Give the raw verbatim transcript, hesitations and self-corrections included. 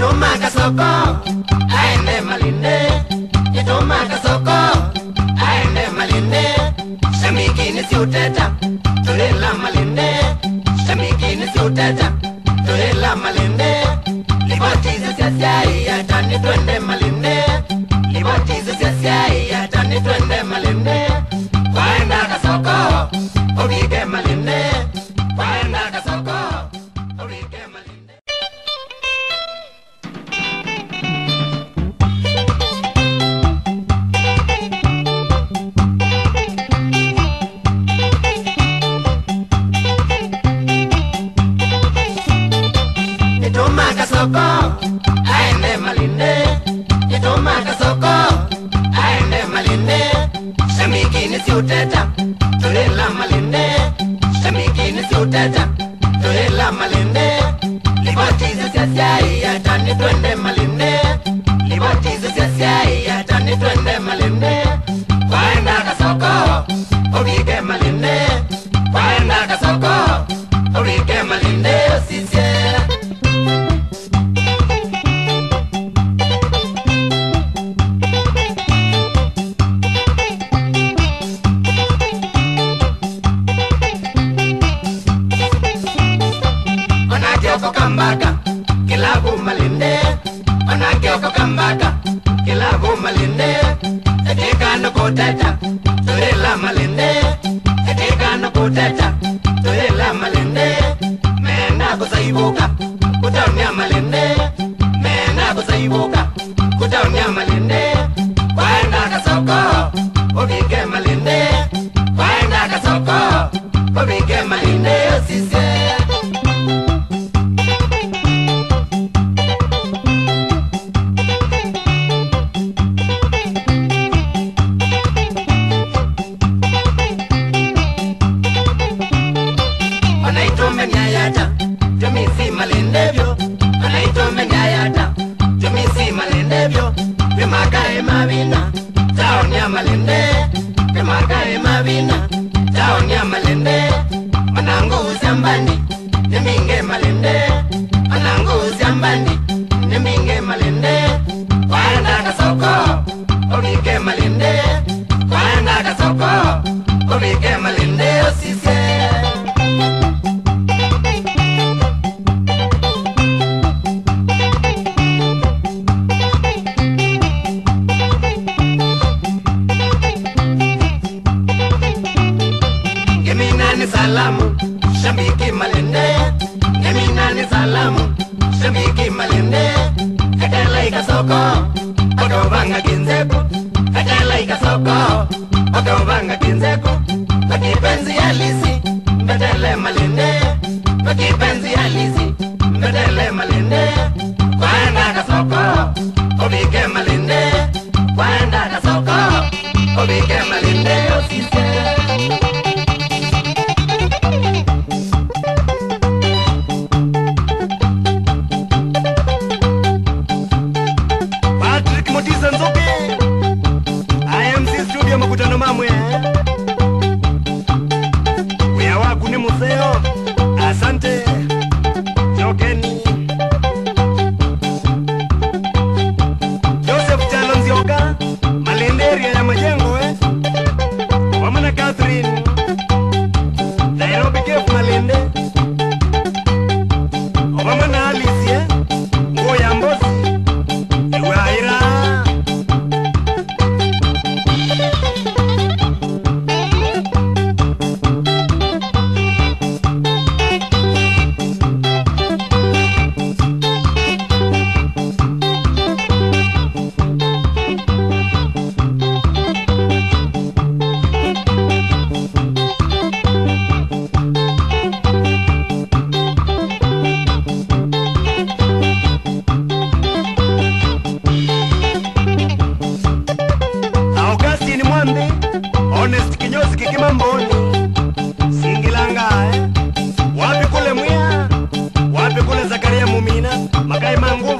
Itoma kasoko aende Malindi, Itoma kasoko aende Malindi. Shamikini si uteta turela Malindi, Shamikini si uteta turela Malindi. Libatize siasiai hata ni twende Malindi, Libatize siasiai hata ni twende Malindi. Waenda kasoko obige Malindi, waenda kasoko obige Malindi. Itoma kasoko aende Malindi, Itoma kasoko aende Malindi. Shamikini si uteta turela Malindi, Shamikini si uteta turela Malindi. Libatize siasiai hata ni twende Malindi, Libatize siasiai hata ni twende Malindi. Waenda kasoko obige Malindi, waenda kasoko obige Malindi osise. Onake kambaka kilabu Malindi, onake kambaka kilabu Malindi. Etika no kuteta turela Malindi, etika no kuteta turela Malindi. Mena kusaibuka kutaunia Malindi, mena kusaibuka kutaunia Malindi. Waenda kasoko obige Malindi, waenda kasoko obige Malindi osise. Jomisi Malindevyo, anaitome nyayata. Jomisi Malindevyo, Pimakae mavina, taon ya Malinde. Pimakae mavina, taon ya Malinde. Manangu usiambani, neminge Malinde. Manangu usiambani, neminge Malinde. Waenda kasoko, obige Malinde. Waenda kasoko, obige Malinde osise. Salamu, Shamiki Malinde, Gemina ni salamu, Shamiki Malinde. Katela ikasoko, Okobanga kinzeku, Katela ikasoko, Okobanga kinzeku. Pakipenzi halisi, Mbedele Malinde, Pakipenzi halisi, Mbedele Malinde. Waenda kasoko, obige Malinde, waenda kasoko, obige Malinde osise. Makutano mamwe Uya waku ni museo. Asante Jokeni Joseph Chalonzioka Malenderia ya majengo eh Wamana Catherine Nairobi Kef Malende Wamana Alice eh Ngoya Mbosi Iwaira. Honest kinyozi kikimamboni Singilanga eh Wapi kule Mwia, wapi kule Zakaria Mumina, Makai Mangu